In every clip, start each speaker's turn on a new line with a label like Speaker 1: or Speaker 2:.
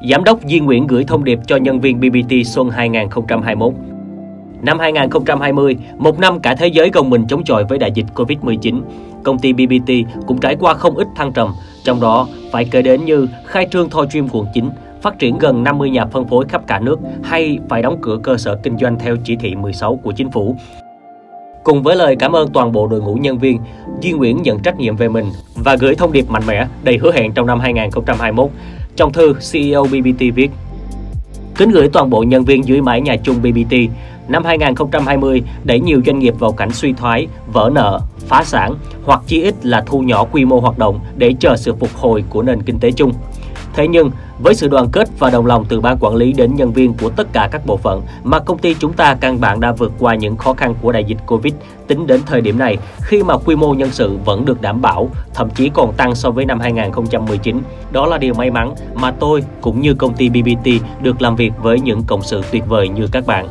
Speaker 1: Giám đốc Duy Nguyễn gửi thông điệp cho nhân viên BBT xuân 2021. Năm 2020, một năm cả thế giới gồng mình chống chọi với đại dịch Covid-19, công ty BBT cũng trải qua không ít thăng trầm, trong đó phải kể đến như khai trương Thoi Dream quận 9, phát triển gần 50 nhà phân phối khắp cả nước hay phải đóng cửa cơ sở kinh doanh theo chỉ thị 16 của chính phủ. Cùng với lời cảm ơn toàn bộ đội ngũ nhân viên, Duy Nguyễn nhận trách nhiệm về mình và gửi thông điệp mạnh mẽ đầy hứa hẹn trong năm 2021. Trong thư, CEO BBT viết: Kính gửi toàn bộ nhân viên dưới mái nhà chung BBT, năm 2020 đẩy nhiều doanh nghiệp vào cảnh suy thoái, vỡ nợ, phá sản hoặc chí ít là thu nhỏ quy mô hoạt động để chờ sự phục hồi của nền kinh tế chung. Thế nhưng, với sự đoàn kết và đồng lòng từ ban quản lý đến nhân viên của tất cả các bộ phận mà công ty chúng ta căn bản đã vượt qua những khó khăn của đại dịch Covid tính đến thời điểm này, khi mà quy mô nhân sự vẫn được đảm bảo, thậm chí còn tăng so với năm 2019. Đó là điều may mắn mà tôi cũng như công ty BBT được làm việc với những cộng sự tuyệt vời như các bạn.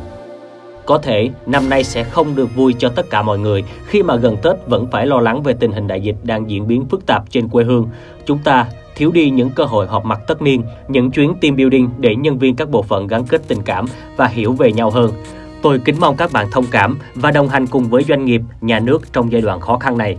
Speaker 1: Có thể năm nay sẽ không được vui cho tất cả mọi người khi mà gần Tết vẫn phải lo lắng về tình hình đại dịch đang diễn biến phức tạp trên quê hương. Chúng ta thiếu đi những cơ hội họp mặt tất niên, những chuyến team building để nhân viên các bộ phận gắn kết tình cảm và hiểu về nhau hơn. Tôi kính mong các bạn thông cảm và đồng hành cùng với doanh nghiệp, nhà nước trong giai đoạn khó khăn này.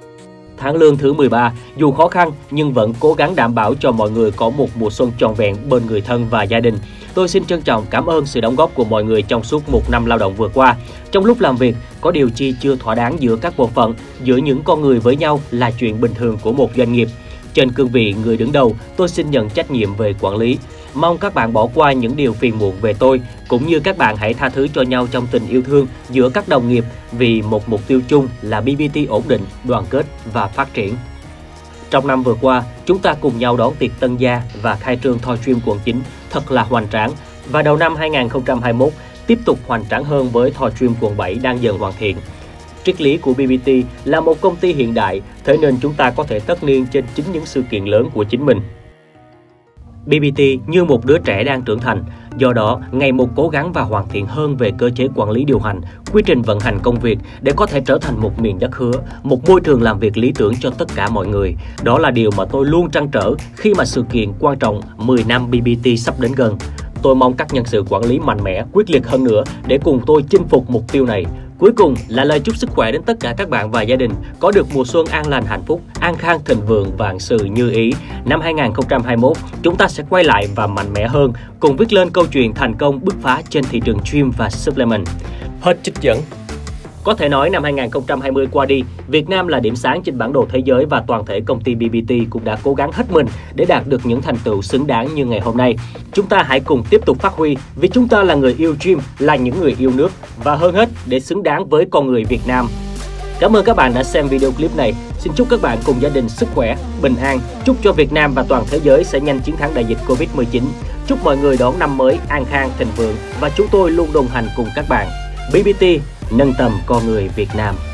Speaker 1: Tháng lương thứ 13, dù khó khăn nhưng vẫn cố gắng đảm bảo cho mọi người có một mùa xuân trọn vẹn bên người thân và gia đình. Tôi xin trân trọng cảm ơn sự đóng góp của mọi người trong suốt một năm lao động vừa qua. Trong lúc làm việc, có điều chi chưa thỏa đáng giữa các bộ phận, giữa những con người với nhau là chuyện bình thường của một doanh nghiệp. Trên cương vị người đứng đầu, tôi xin nhận trách nhiệm về quản lý. Mong các bạn bỏ qua những điều phiền muộn về tôi, cũng như các bạn hãy tha thứ cho nhau trong tình yêu thương giữa các đồng nghiệp vì một mục tiêu chung là BBT ổn định, đoàn kết và phát triển. Trong năm vừa qua, chúng ta cùng nhau đón tiệc tân gia và khai trương Thoi Dream quận 9 thật là hoành tráng. Và đầu năm 2021, tiếp tục hoành tráng hơn với Thoi Dream quận 7 đang dần hoàn thiện. Triết lý của BBT là một công ty hiện đại, thế nên chúng ta có thể tất niên trên chính những sự kiện lớn của chính mình. BBT như một đứa trẻ đang trưởng thành, do đó ngày một cố gắng và hoàn thiện hơn về cơ chế quản lý điều hành, quy trình vận hành công việc để có thể trở thành một miền đất hứa, một môi trường làm việc lý tưởng cho tất cả mọi người. Đó là điều mà tôi luôn trăn trở khi mà sự kiện quan trọng 10 năm BBT sắp đến gần. Tôi mong các nhân sự quản lý mạnh mẽ, quyết liệt hơn nữa để cùng tôi chinh phục mục tiêu này. Cuối cùng là lời chúc sức khỏe đến tất cả các bạn và gia đình có được mùa xuân an lành hạnh phúc, an khang thịnh vượng vạn sự như ý. Năm 2021, chúng ta sẽ quay lại và mạnh mẽ hơn, cùng viết lên câu chuyện thành công bứt phá trên thị trường gym và supplement. Hết trích dẫn. Có thể nói năm 2020 qua đi, Việt Nam là điểm sáng trên bản đồ thế giới và toàn thể công ty BBT cũng đã cố gắng hết mình để đạt được những thành tựu xứng đáng như ngày hôm nay. Chúng ta hãy cùng tiếp tục phát huy vì chúng ta là người yêu gym, là những người yêu nước và hơn hết để xứng đáng với con người Việt Nam. Cảm ơn các bạn đã xem video clip này. Xin chúc các bạn cùng gia đình sức khỏe, bình an. Chúc cho Việt Nam và toàn thế giới sẽ nhanh chiến thắng đại dịch Covid-19. Chúc mọi người đón năm mới an khang thịnh vượng và chúng tôi luôn đồng hành cùng các bạn. BBT nâng tầm con người Việt Nam.